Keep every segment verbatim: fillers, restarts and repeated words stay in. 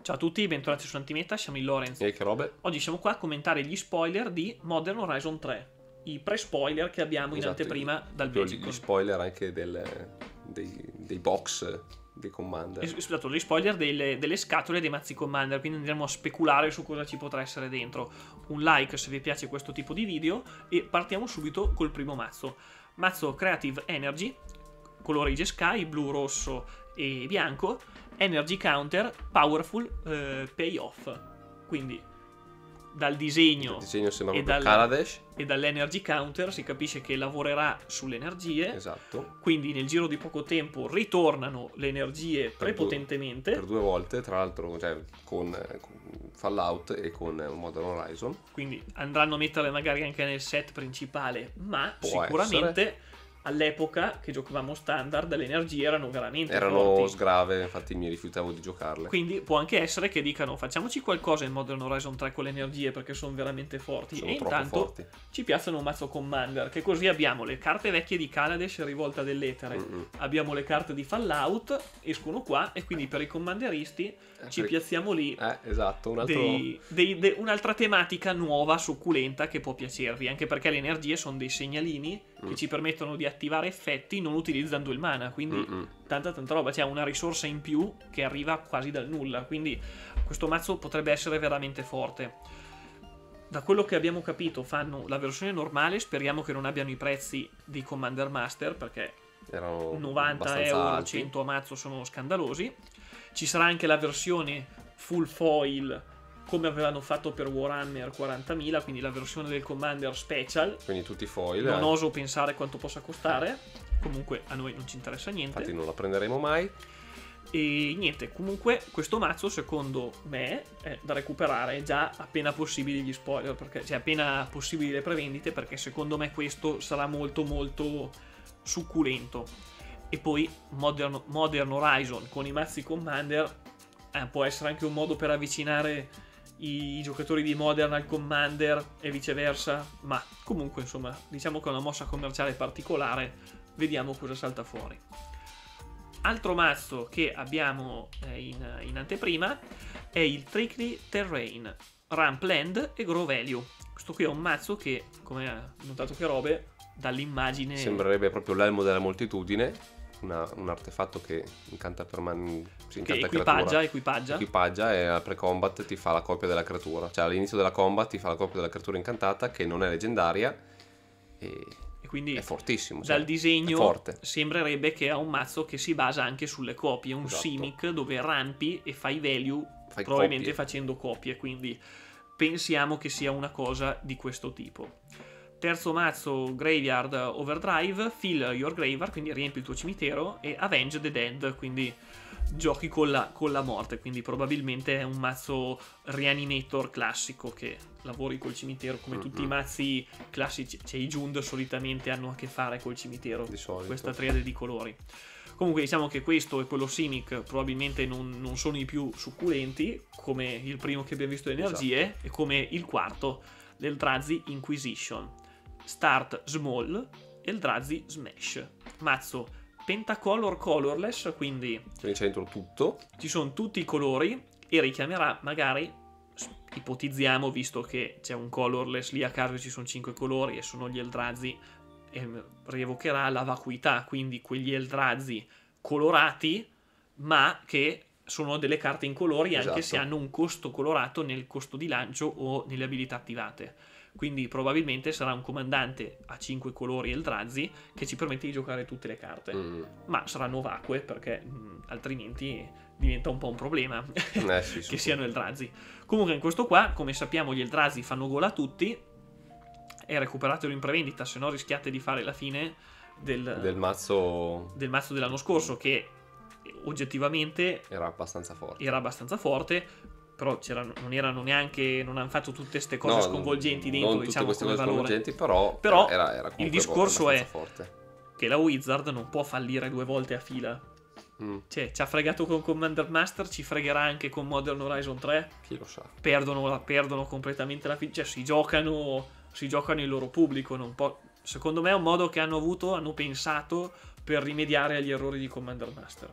Ciao a tutti, bentornati su Antimeta, siamo il Lorenz. E che robe? Oggi siamo qua a commentare gli spoiler di Modern Horizon tre. I pre-spoiler che abbiamo in Esatto, anteprima dal Gli Belgicon. spoiler anche del, dei, dei box dei Commander. Es- Scusate, gli spoiler delle, delle scatole dei mazzi Commander, quindi andremo a speculare su cosa ci potrà essere dentro. Un like se vi piace questo tipo di video e partiamo subito col primo mazzo. Mazzo Creative Energy, colore Age Sky, blu, rosso e bianco. Energy Counter, Powerful, eh, Payoff. Quindi dal disegno, Il disegno sembra e, proprio dal, Kaladesh. e dall'Energy Counter si capisce che lavorerà sulle energie. Esatto. Quindi nel giro di poco tempo ritornano le energie Per prepotentemente. Due, per due volte, tra l'altro, cioè, con, con Fallout e con Modern Horizon. Quindi andranno a metterle magari anche nel set principale, ma Può sicuramente essere. all'epoca che giocavamo standard le energie erano veramente Erano forti. sgrave, infatti mi rifiutavo di giocarle. Quindi può anche essere che dicano facciamoci qualcosa in Modern Horizon tre con le energie perché sono veramente forti. Sono e troppo intanto forti. ci piazzano un mazzo Commander, che così abbiamo le carte vecchie di Kaladesh, Rivolta dell'Etere, Mm-mm. abbiamo le carte di Fallout, escono qua e quindi per i commanderisti Eh, ci per- piazziamo lì Eh, esatto, un altro... dei- dei- de- un'altra tematica nuova, succulenta, che può piacervi, anche perché le energie sono dei segnalini che Mm. ci permettono di attivare effetti non utilizzando il mana, quindi Mm-mm. tanta tanta roba, c'è una risorsa in più che arriva quasi dal nulla, quindi questo mazzo potrebbe essere veramente forte. Da quello che abbiamo capito fanno la versione normale, speriamo che non abbiano i prezzi di Commander Master perché Erano novanta abbastanza euro, alti. cento a mazzo sono scandalosi. Ci sarà anche la versione full foil come avevano fatto per Warhammer quarantamila, quindi la versione del Commander Special. Quindi tutti foil. Non eh. oso pensare quanto possa costare, comunque a noi non ci interessa niente. Infatti non la prenderemo mai. E niente, comunque questo mazzo secondo me è da recuperare già appena possibili gli spoiler, perché cioè appena possibili le prevendite, perché secondo me questo sarà molto molto succulento. E poi Modern, Modern Horizon con i mazzi Commander eh, può essere anche un modo per avvicinare i, i giocatori di Modern al Commander e viceversa, ma comunque insomma diciamo che è una mossa commerciale particolare, vediamo cosa salta fuori. Altro mazzo che abbiamo eh, in, in anteprima è il Tricky Terrain, Ramp Land e Grow Value. Questo qui è un mazzo che, come ha notato che robe, dall'immagine Sembrerebbe proprio l'elmo della moltitudine. Una- un artefatto che incanta per man- si che incanta equipaggia, creatura. equipaggia. Equipaggia e al pre-combat ti fa la copia della creatura. Cioè all'inizio della combat ti fa la copia della creatura incantata che non è leggendaria e E quindi è fortissimo. dal cioè, disegno è forte. sembrerebbe che è un mazzo che si basa anche sulle copie, un Esatto. Simic dove rampi e fai value Fai probabilmente copie. facendo copie, quindi pensiamo che sia una cosa di questo tipo. Terzo mazzo Graveyard Overdrive, Fill Your Graveyard, quindi riempi il tuo cimitero, e Avenge the Dead, quindi giochi con la, con la morte, quindi probabilmente è un mazzo Reanimator classico che lavori col cimitero come tutti i Mm-mm. mazzi classici, cioè i Jund solitamente hanno a che fare col cimitero, Di solito. questa triade di colori. Comunque diciamo che questo e quello Simic probabilmente non, non sono i più succulenti, come il primo che abbiamo visto le energie, Esatto. e come il quarto del Inquisition. Start Small e il Drazi Smash. Mazzo Pentacolor Colorless, quindi Quindi c'è dentro tutto. ci sono tutti i colori e richiamerà magari, s- ipotizziamo, visto che c'è un colorless lì a caso e ci sono cinque colori e sono gli Eldrazi, ehm, rievocherà la vacuità, quindi quegli Eldrazi colorati ma che sono delle carte in colori anche Esatto. se hanno un costo colorato nel costo di lancio o nelle abilità attivate. Quindi probabilmente sarà un comandante a cinque colori Eldrazi che ci permette di giocare tutte le carte. Mm. Ma saranno vacue perché mh, altrimenti diventa un po' un problema Eh, sì, che sì. siano Eldrazi. Comunque in questo qua, come sappiamo, gli Eldrazi fanno gola a tutti e recuperatelo in prevendita, se no rischiate di fare la fine del, Del mazzo del mazzo dell'anno scorso, che oggettivamente era abbastanza forte. era abbastanza forte, però c'erano, non erano neanche, non hanno fatto tutte queste cose No, sconvolgenti non dentro, tutte diciamo, queste come cose valore. sconvolgenti, però, Però era, era comunque il discorso è abbastanza forte. che la Wizard non può fallire due volte a fila. Mm, Cioè, ci ha fregato con Commander Master, ci fregherà anche con Modern Horizon tre. chi lo sa. Perdono, perdono completamente la fiducia. Cioè, si giocano, si giocano il loro pubblico. Non può... Secondo me è un modo che hanno avuto, hanno pensato per rimediare agli errori di Commander Master.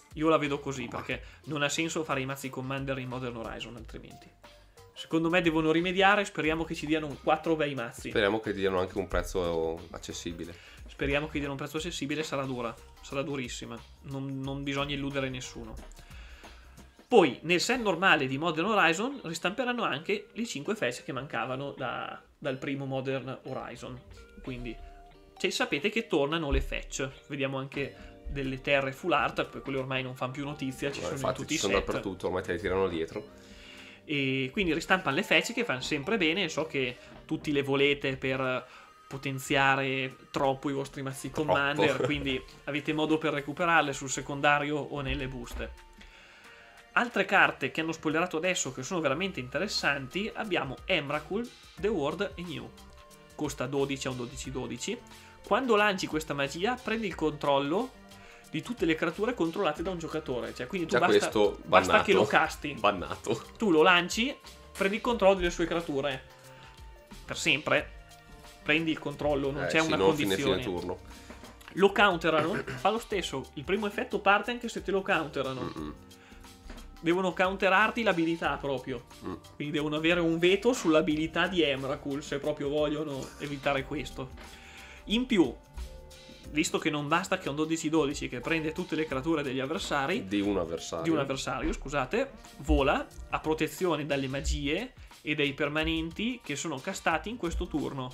Io la vedo così, perché non ha senso fare i mazzi Commander in Modern Horizon altrimenti. Secondo me devono rimediare, speriamo che ci diano quattro bei mazzi. Speriamo che diano anche un prezzo accessibile. Speriamo che diano un prezzo accessibile, sarà dura, sarà durissima, non, non bisogna illudere nessuno. Poi nel set normale di Modern Horizon ristamperanno anche le cinque fetch che mancavano da, dal primo Modern Horizon. Quindi cioè, sapete che tornano le fetch, vediamo anche delle terre full art, poi quelle ormai non fanno più notizia, ci No, sono infatti, in tutti ci i sono set. dappertutto, ormai te le tirano dietro. E quindi ristampano le fetch che fanno sempre bene. So che tutti le volete per potenziare troppo i vostri mazzi Troppo. Commander, quindi avete modo per recuperarle sul secondario o nelle buste. Altre carte che hanno spoilerato adesso che sono veramente interessanti, abbiamo Emrakul, The World e New. Costa dodici a un dodici dodici. Quando lanci questa magia prendi il controllo di tutte le creature controllate da un giocatore, cioè quindi tu Già basta, questo basta bannato. che lo casti, Bannato. tu lo lanci, prendi il controllo delle sue creature per sempre, prendi il controllo, non Eh, c'è sì, una non fine, condizione. fine turno. Lo counterano, fa lo stesso, il primo effetto parte anche se te lo counterano. Mm-mm. Devono counterarti l'abilità proprio, Mm. quindi devono avere un veto sull'abilità di Emrakul se proprio vogliono evitare questo. In più, visto che non basta che è un dodici dodici che prende tutte le creature degli avversari, Di un avversario. di un avversario, scusate, vola a protezione dalle magie e dai permanenti che sono castati in questo turno.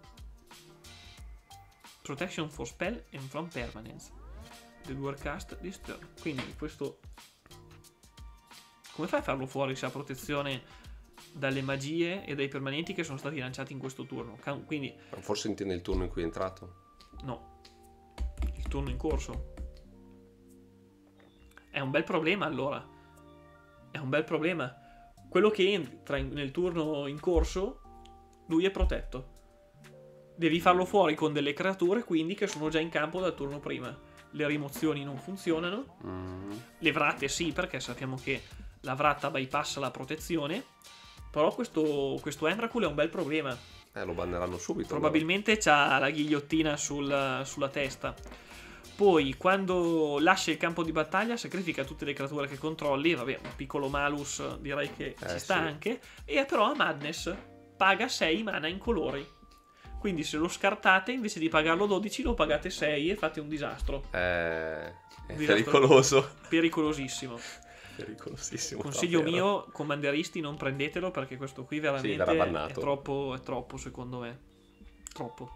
Protection for spell and from permanence. The dual cast this turn. Quindi questo... Come fai a farlo fuori se ha protezione dalle magie e dai permanenti che sono stati lanciati in questo turno? Quindi... Forse intende il turno in cui è entrato. No. Il turno in corso. È un bel problema allora. È un bel problema. Quello che entra in- nel turno in corso, lui è protetto. Devi farlo fuori con delle creature quindi che sono già in campo dal turno prima. Le rimozioni non funzionano. Mm. Le vratte sì, perché sappiamo che la vratta bypassa la protezione. Però questo, questo Emrakul è un bel problema. Eh, lo banneranno subito. Probabilmente c'ha la ghigliottina sul- sulla testa. Poi quando lascia il campo di battaglia sacrifica tutte le creature che controlli. Vabbè, un piccolo malus direi che Eh, ci sta sì. anche. E però a Madness paga sei mana in colori. Quindi se lo scartate invece di pagarlo dodici lo pagate sei e fate un disastro. allora. Eh, è Disastro. pericoloso. Pericolosissimo. Pericolosissimo. Consiglio davvero. mio, commanderisti, non prendetelo perché questo qui veramente verrà è bannato. troppo, è troppo secondo me. Troppo.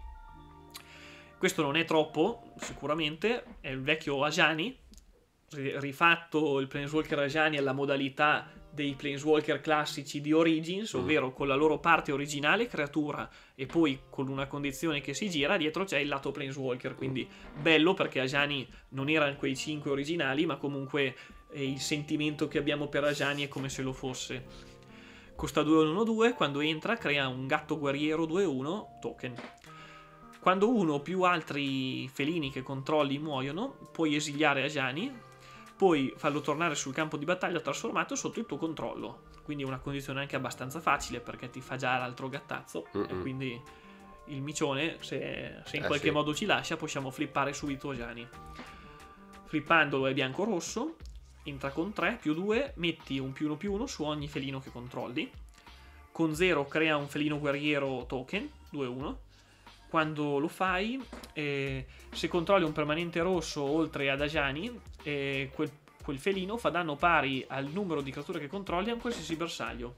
Questo non è troppo, sicuramente, è il vecchio Ajani, ri- rifatto il Planeswalker Ajani alla modalità dei Planeswalker classici di Origins, Mm. ovvero con la loro parte originale creatura e poi con una condizione che si gira, dietro c'è il lato Planeswalker, quindi bello perché Ajani non erano quei cinque originali, ma comunque eh, il sentimento che abbiamo per Ajani è come se lo fosse. Costa due uno due, quando entra crea un gatto guerriero due uno token. Quando uno o più altri felini che controlli muoiono, puoi esiliare Ajani, poi farlo tornare sul campo di battaglia trasformato sotto il tuo controllo. Quindi è una condizione anche abbastanza facile perché ti fa già l'altro gattazzo. Mm-mm. E quindi il micione, se, se in Eh, qualche sì. modo ci lascia, possiamo flippare subito Ajani. Flippandolo è bianco-rosso, entra con tre più due, metti un più uno più uno su ogni felino che controlli. Con zero crea un felino guerriero token, due uno. Quando lo fai, eh, se controlli un permanente rosso oltre ad Ajani, eh, quel, quel felino fa danno pari al numero di creature che controlli a un qualsiasi bersaglio.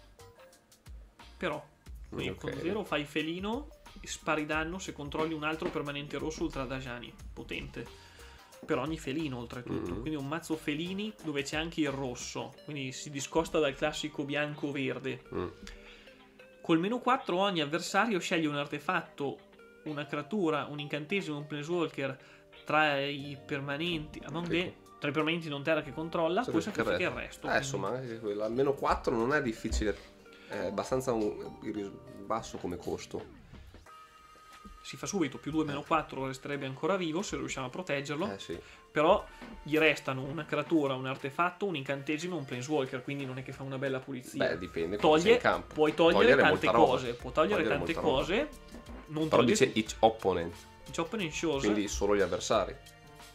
Però, quindi Ok. con zero fai felino e spari danno se controlli un altro permanente rosso oltre ad Ajani. Potente. Per ogni felino oltretutto. Mhm. Quindi un mazzo felini dove c'è anche il rosso. Quindi si discosta dal classico bianco-verde. Mm. Col meno quattro ogni avversario sceglie un artefatto, una creatura, un incantesimo, un planeswalker tra i permanenti among the, tra i permanenti non terra che controlla, poi sacrifica il resto. Eh, quindi insomma, anche quello. Almeno quattro non è difficile. È abbastanza un- basso come costo. si fa subito, più due meno quattro resterebbe ancora vivo se riusciamo a proteggerlo, Eh sì. però gli restano una creatura, un artefatto, un incantesimo, un planeswalker, quindi non è che fa una bella pulizia. Beh, dipende cosa c'è in Toglie, campo. puoi togliere, Togliere tante molta roba. cose, può togliere, Togliere tante molta roba. cose, non Però toglie dice each opponent, Chop and Shows. quindi solo gli avversari.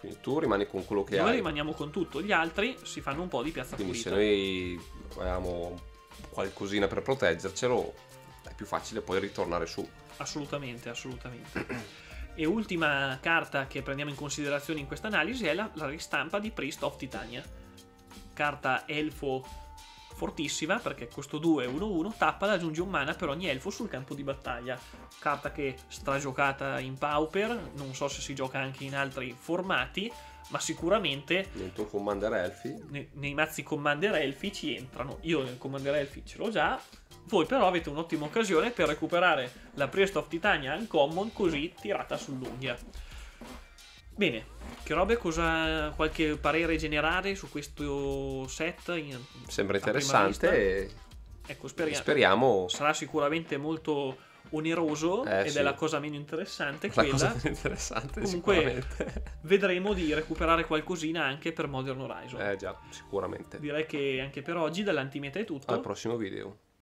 Quindi tu rimani con quello che Noi hai. rimaniamo con tutto, gli altri si fanno un po' di piazza Quindi pulita. se noi avevamo qualcosina per proteggercelo, è più facile poi ritornare su. Assolutamente, assolutamente. E ultima carta che prendiamo in considerazione in questa analisi è la, la ristampa di Priest of Titania. Carta elfo fortissima, perché costo due uno uno, tappa ed aggiunge un mana per ogni elfo sul campo di battaglia. Carta che stragiocata in Pauper, non so se si gioca anche in altri formati, ma sicuramente Nel tuo Commander Elfi ne, nei mazzi Commander Elfi ci entrano. Io nel Commander Elfi ce l'ho già, voi però avete un'ottima occasione per recuperare la Priest of Titania Uncommon, così tirata sull'unghia. Bene, che robe, cosa, qualche parere generale su questo set? In, sembra a prima interessante vista? e Ecco, speriamo. speriamo Sarà sicuramente molto oneroso Eh, ed sì. è la cosa meno interessante la quella. cosa più interessante. Comunque Sicuramente. vedremo di recuperare qualcosina anche per Modern Horizon. Eh già, sicuramente. Direi che anche per oggi dall'Antimeta è tutto. Al prossimo video.